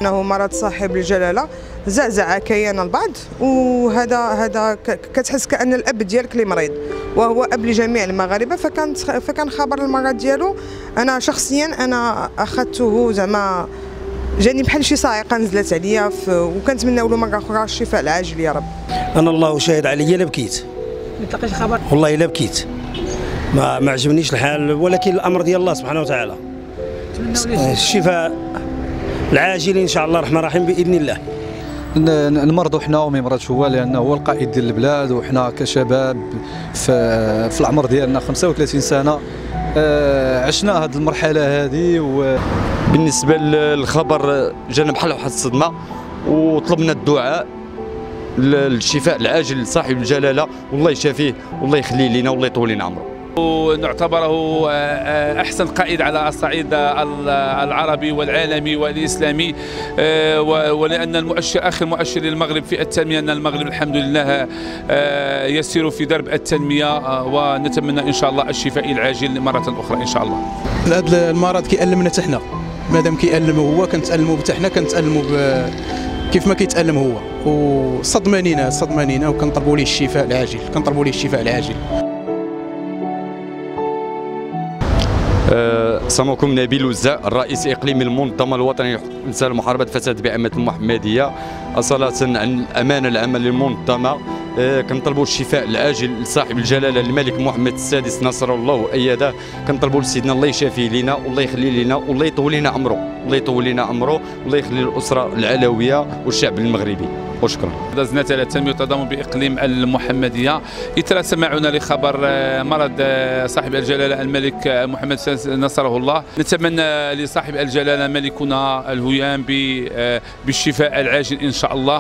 انه مرض صاحب الجلاله زعزع كيان البعض، وهذا كتحس كأن الاب ديالك اللي مريض وهو اب لجميع المغاربه. فكان خبر المرض ديالو انا شخصيا انا اخذته زعما جاني بحال شي صاعقه نزلت عليا، وكنتمنى له مره اخرى الشفاء العاجل يا رب. انا الله شاهد عليا لا بكيت، ما تلقيتش خبر والله لا بكيت، ما عجبنيش الحال، ولكن الامر ديال الله سبحانه وتعالى. الشفاء العاجل ان شاء الله الرحمن الرحيم باذن الله. نمرضوا حنا وما يمرضش هو، لانه هو القائد ديال البلاد، وحنا كشباب في العمر ديالنا 35 سنه عشنا هذه المرحله هذه. بالنسبه للخبر جانا بحال واحد الصدمه، وطلبنا الدعاء للشفاء العاجل لصاحب الجلاله، والله يشافيه والله يخليه لنا والله يطول لنا عمره. ونعتبره أحسن قائد على الصعيد العربي والعالمي والإسلامي، ولأن المؤشر آخر مؤشر للمغرب في التنمية أن المغرب الحمد لله يسير في درب التنمية، ونتمنى إن شاء الله الشفاء العاجل مرة أخرى إن شاء الله. هذا المرض كيألمنا حتى حنا، مادام كيألمه هو كنتألموا حتى حنا، كنتألموا كيف ما كيتألم هو، وصدمانينا وكنطلبوا ليه الشفاء العاجل. سموكم نبيل وزاع، الرئيس الاقليمي المنظمه الوطنيه للانسان محاربه الفساد بعامه المحمديه، اصاله عن الامانه العامه للمنظمه. كنطلبوا الشفاء العاجل لصاحب الجلاله الملك محمد السادس نصر الله وايده. كنطلبوا لسيدنا الله يشافيه لنا والله يخلي لنا والله يطول لنا عمره، والله يخلي الاسره العلويه والشعب المغربي. وشكرا. دزنا على التنميه والتضامن باقليم المحمديه اثر سماعنا لخبر مرض صاحب الجلاله الملك محمد السادس نصره الله. نتمنى لصاحب الجلاله ملكنا الهيام بالشفاء العاجل ان شاء الله،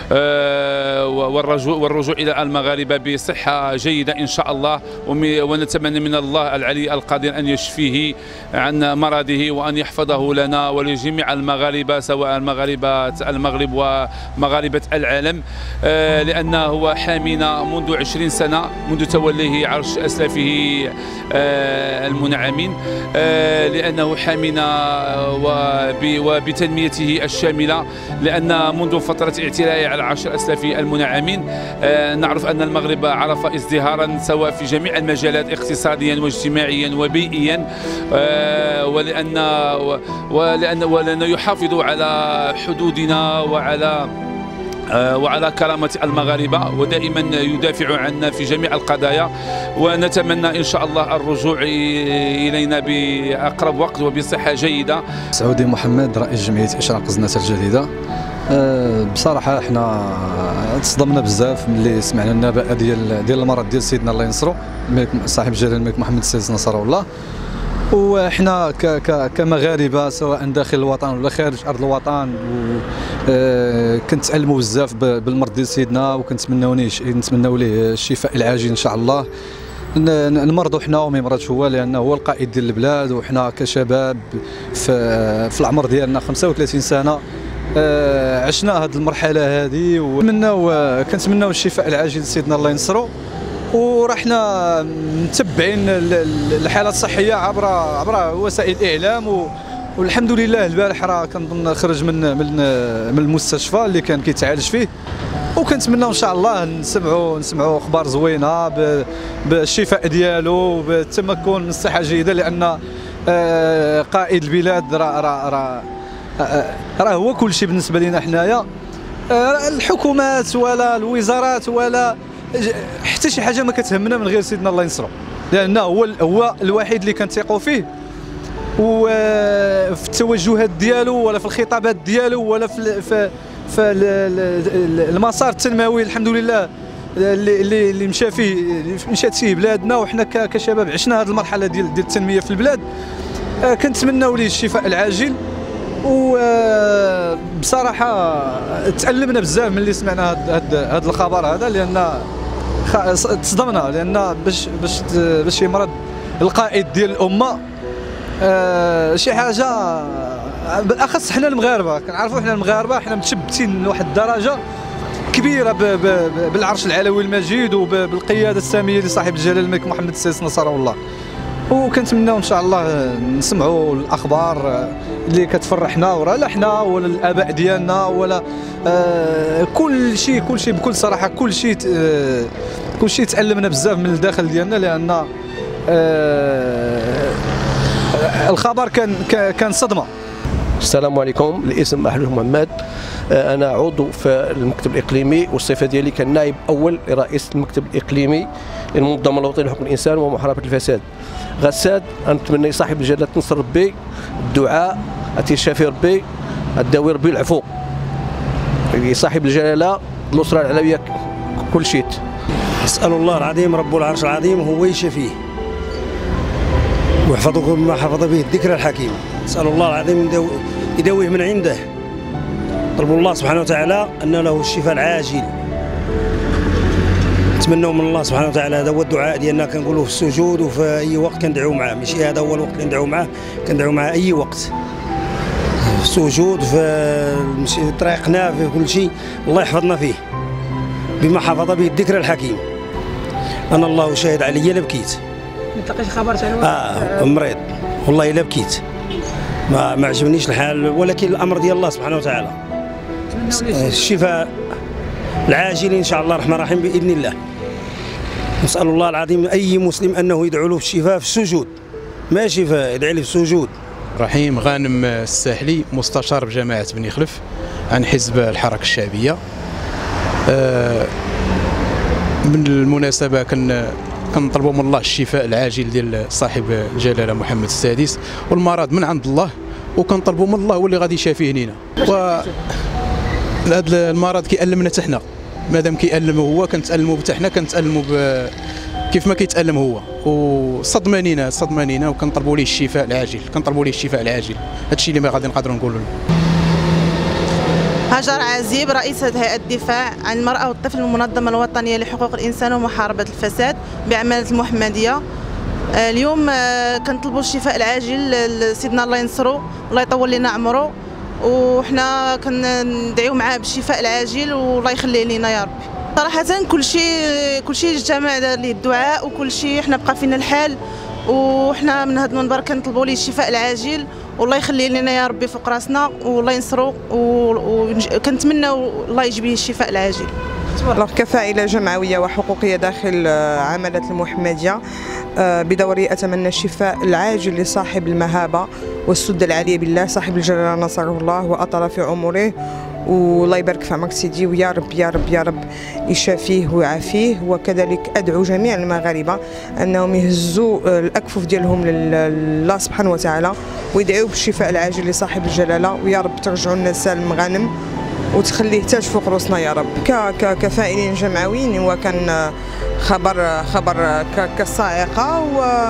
والرجوع الى المغاربه بصحه جيده ان شاء الله، ونتمنى من الله العلي القدير ان يشفيه عن مرضه وان يحفظه لنا ولجميع المغاربه، سواء المغرب ومغاربه العالم، لأنه هو حامينا منذ 20 سنة منذ توليه عرش أسلافه المنعمين، لأنه حامينا وبتنميته الشاملة، لأن منذ فترة اعتلائه على عرش أسلافه المنعمين نعرف أن المغرب عرف ازدهارا سواء في جميع المجالات اقتصاديا واجتماعيا وبيئيا، ولأنه يحافظ على حدودنا وعلى كرامة المغاربة، ودائما يدافع عنا في جميع القضايا، ونتمنى إن شاء الله الرجوع إلينا بأقرب وقت وبصحة جيدة. سعودي محمد، رئيس جمعية إشراق زناتة الجديدة. بصراحة احنا تصدمنا بزاف ملي سمعنا النبأ ديال المرض ديال سيدنا الله ينصرو صاحب الجلالة الملك محمد السادس نصره الله. وإحنا كمغاربة سواء داخل الوطن ولا خارج أرض الوطن كنتألموا بزاف بالمرض ديال سيدنا، وكنتمناو ليه الشفاء العاجل إن شاء الله. نمرضوا حنا وما يمرضش هو، لأنه هو القائد ديال البلاد، وحنا كشباب في العمر ديالنا 35 سنة عشنا هذه المرحلة هذه، كنتمناو الشفاء العاجل لسيدنا الله ينصرو. ورحنا متبعين الحالة الصحية عبر وسائل الإعلام، والحمد لله البارح راه كنظن خرج من المستشفى اللي كان كيتعالج فيه، وكنتمناو ان شاء الله نسمعوا اخبار زوينه بالشفاء ديالو وبالتمكن من الصحه الجيده، لان قائد البلاد راه هو كل شيء بالنسبه لنا حنايا. الحكومات ولا الوزارات ولا حتى شي حاجه ما كتهمنا من غير سيدنا الله ينصرو، لانه هو الوحيد اللي كنثيقوا فيه، وفي التوجهات ديالو ولا في الخطابات ديالو ولا في المسار التنموي الحمد لله اللي مشات فيه بلادنا، وحنا كشباب عشنا هذه المرحله ديال التنميه في البلاد. كنتمناو ليه الشفاء العاجل، وبصراحه تألمنا بزاف ملي سمعنا هذا الخبر هذا، لان تصدمنا، لان باش يمرض القائد ديال الامه شي حاجه، بالاخص حنا المغاربه كنعرفوا، حنا المغاربه حنا متشبتين لواحد الدرجه كبيره بالعرش العلوي المجيد وبالقياده الساميه لصاحب الجلاله الملك محمد السادس نصره الله. وكنتمناو ان شاء الله نسمعوا الاخبار اللي كتفرحنا وراه لا حنا ولا الاباء ديالنا ولا كل شيء بكل صراحه كل شيء تعلمنا بزاف من الداخل ديالنا، لان الخبر كان صدمه. السلام عليكم، الاسم محمود محمد، انا عضو في المكتب الاقليمي، والصفه ديالي كنائب اول لرئيس المكتب الاقليمي للمنظمه الوطنيه لحقوق الانسان ومحاربه الفساد. غساد نتمنى صاحب الجلاله تنصر ربي، الدعاء اتشافي ربي، الداوي ربي العفو، صاحب الجلاله الاسره العلويه كل شيء. اسال الله العظيم رب العرش العظيم هو يشفيه ويحفظكم بما حفظ به الذكر الحكيم. اسال الله العظيم يداويه من عنده. طلبوا الله سبحانه وتعالى ان له الشفاء العاجل. نتمنوا من الله سبحانه وتعالى، هذا هو الدعاء ديالنا كنقولوه في السجود وفي اي وقت كندعيو معاه، ماشي هذا هو الوقت اللي ندعيو معاه، كندعيو معاه اي وقت، في السجود في طريقنا في كل شيء، الله يحفظنا فيه بما حفظ به الذكر الحكيم. انا الله شاهد عليا الا بكيت. ما تلقاش خبر ثاني؟ مريض والله الا بكيت، ما عجبنيش الحال، ولكن الامر ديال الله سبحانه وتعالى. الشفاء العاجل ان شاء الله الرحمن الرحيم باذن الله. نسال الله العظيم اي مسلم انه يدعو له بالشفاء في السجود، ماشي يدعي له في السجود. رحيم غانم الساحلي، مستشار بجماعه بني خلف عن حزب الحركه الشعبيه. من المناسبه كنطلبوا من الله الشفاء العاجل ديال صاحب الجلاله محمد السادس، والمرض من عند الله، وكنطلبوا من الله هو اللي غادي يشافيه لينا. هذا المرض كيألمنا حتى حنا، مادام كيألمه هو كنتألموا حتى حنا، كنتألموا كيف ما كيتألم هو، وصدمانينا وكنطلبوا ليه الشفاء العاجل، هذا الشيء اللي ما غادي نقدروا نقولوا. هاجر عزيب، رئيسة هيئة الدفاع عن المرأة والطفل المنظمة الوطنية لحقوق الإنسان ومحاربة الفساد بعمالة المحمدية. اليوم كنطلبوا الشفاء العاجل لسيدنا الله ينصرو، الله يطول لنا عمره، وحنا كندعيو معاه بالشفاء العاجل والله يخليه لينا يا ربي. صراحة كل شيء اجتمع ليه الدعاء، وكل شيء حنا بقى فينا الحال، وحنا من هذا المنبر كنطلبوا ليه الشفاء العاجل والله يخليه لنا يا ربي فوق راسنا، والله ينصرو، وكنتمناو الله يجيب ليه الشفاء العاجل. كفاعلة جمعوية وحقوقية داخل عمالة المحمدية، بدوري أتمنى الشفاء العاجل لصاحب المهابة والسدة العالية بالله، صاحب الجلالة نصره الله وأطال في عمره، والله يبارك في عمرك سيدي، ويا رب يا رب يا رب يشافيه ويعافيه. وكذلك أدعو جميع المغاربة أنهم يهزوا الأكفوف ديالهم لله سبحانه وتعالى ويدعوا بالشفاء العاجل لصاحب الجلالة، ويا رب ترجعوا لنا سالم غانم وتخليه تاج فوق راسنا يا رب. كفاعلين جمعويين، وكان خبر كالصاعقة،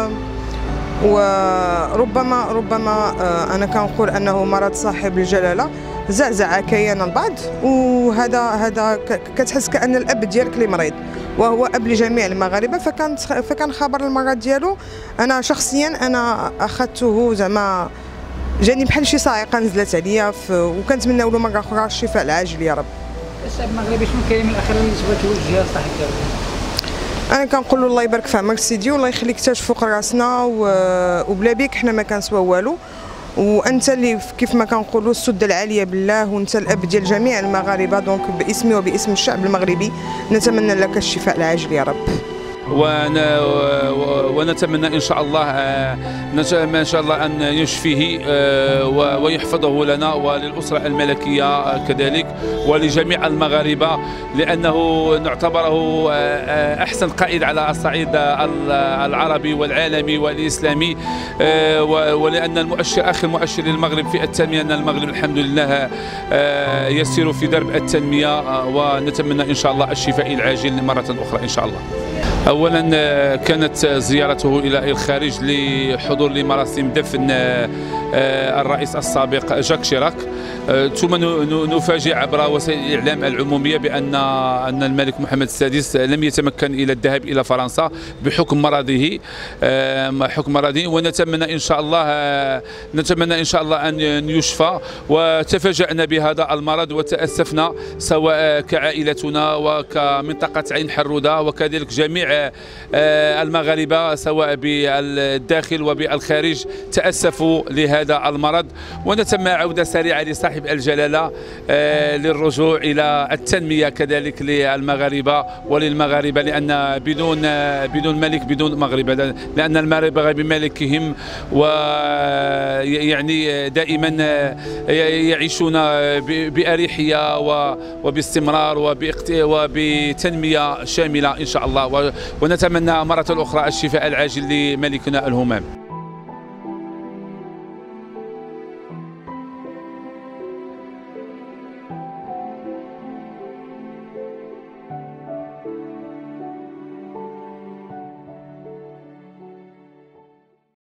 وربما أنا كنقول أنه مرض صاحب الجلالة زعزع كيان البعض، وهذا كتحس كأن الأب ديالك اللي مريض وهو أب لجميع المغاربة. فكان خبر المرض ديالو أنا شخصيا أخذته زعما جاني بحال شي صاعقه نزلت عليا، وكنتمناو له مره اخرى الشفاء العاجل يا رب. الشعب المغربي شنو الكلمه الاخيره اللي تبغى توجهها لصاحب الجلاله؟ انا كنقول له الله يبارك في عمرك سيدي، والله يخليك تاج فوق راسنا، وبلا بيك حنا ما كنسوا والو، وانت اللي كيف ما كنقولوا السده العاليه بالله، وانت الاب ديال جميع المغاربه، دونك باسمي وباسم الشعب المغربي نتمنى لك الشفاء العاجل يا رب. ونتمنى ان شاء الله ان يشفيه ويحفظه لنا وللاسره الملكيه كذلك ولجميع المغاربه، لانه نعتبره احسن قائد على الصعيد العربي والعالمي والاسلامي، ولان اخر مؤشر للمغرب في التنميه ان المغرب الحمد لله يسير في درب التنميه، ونتمنى ان شاء الله الشفاء العاجل مره اخرى ان شاء الله. اولا كانت زيارته الى الخارج لحضور لمراسم دفن الرئيس السابق جاك شيراك، ثم نفاجئ عبر وسائل الاعلام العموميه بان الملك محمد السادس لم يتمكن الى الذهاب الى فرنسا بحكم مرضه، ونتمنى ان شاء الله ان يشفى. وتفاجأنا بهذا المرض وتأسفنا سواء كعائلتنا وكمنطقه عين حروده وكذلك جميع جميع المغاربة سواء بالداخل وبالخارج تأسفوا لهذا المرض، ونتمنى عودة سريعة لصاحب الجلالة للرجوع إلى التنمية كذلك للمغاربة وللمغاربة، لأن بدون ملك بدون مغرب، لأن المغاربة بملكهم ويعني دائما يعيشون بأريحية وباستمرار وبتنمية شاملة إن شاء الله، ونتمنى مرة أخرى الشفاء العاجل لملكنا الهمام.